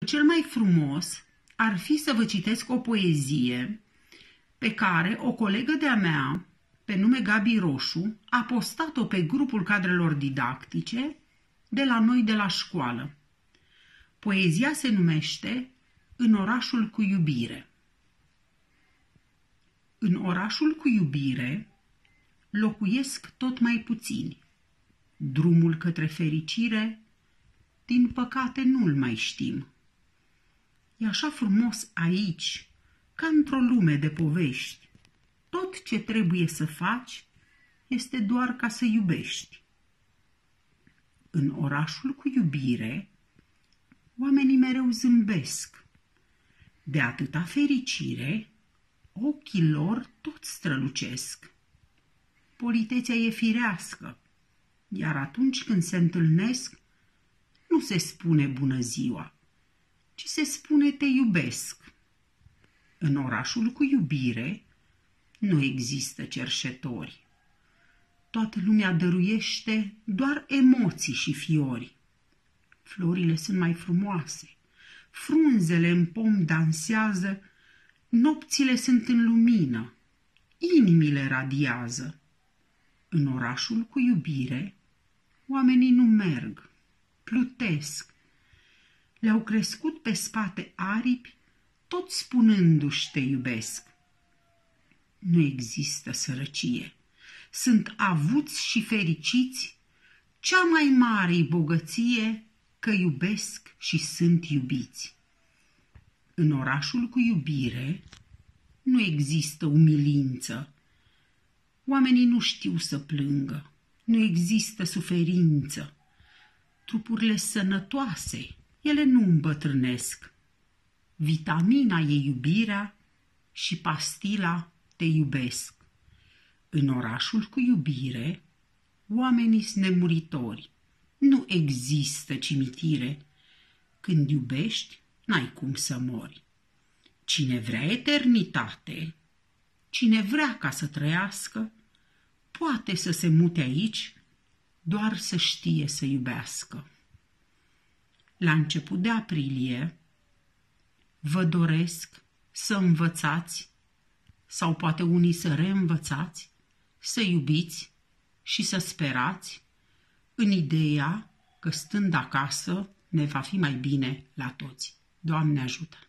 Cel mai frumos ar fi să vă citesc o poezie pe care o colegă de-a mea, pe nume Gabi Roșu, a postat-o pe grupul cadrelor didactice de la noi de la școală. Poezia se numește În orașul cu iubire. În orașul cu iubire locuiesc tot mai puțini. Drumul către fericire, din păcate, nu-l mai știm. E așa frumos aici, ca într-o lume de povești. Tot ce trebuie să faci este doar ca să iubești. În orașul cu iubire, oamenii mereu zâmbesc. De atâta fericire, ochii lor tot strălucesc. Politețea e firească, iar atunci când se întâlnesc, nu se spune bună ziua, ci se spune te iubesc. În orașul cu iubire nu există cerșetori. Toată lumea dăruiește doar emoții și fiori. Florile sunt mai frumoase, frunzele în pom dansează, nopțile sunt în lumină, inimile radiază. În orașul cu iubire, oamenii nu merg, plutesc. Le-au crescut pe spate aripi, tot spunându-și te iubesc. Nu există sărăcie. Sunt avuți și fericiți, cea mai mare bogăție că iubesc și sunt iubiți. În orașul cu iubire nu există umilință. Oamenii nu știu să plângă, nu există suferință. Trupurile sănătoase, ele nu îmbătrânesc. Vitamina e iubirea și pastila te iubesc. În orașul cu iubire, oamenii sunt nemuritori. Nu există cimitire. Când iubești, n-ai cum să mori. Cine vrea eternitate, cine vrea ca să trăiască, poate să se mute aici, doar să știe să iubească. La început de aprilie, vă doresc să învățați, sau poate unii să reînvățați, să iubiți și să sperați, în ideea că stând acasă ne va fi mai bine la toți. Doamne ajută!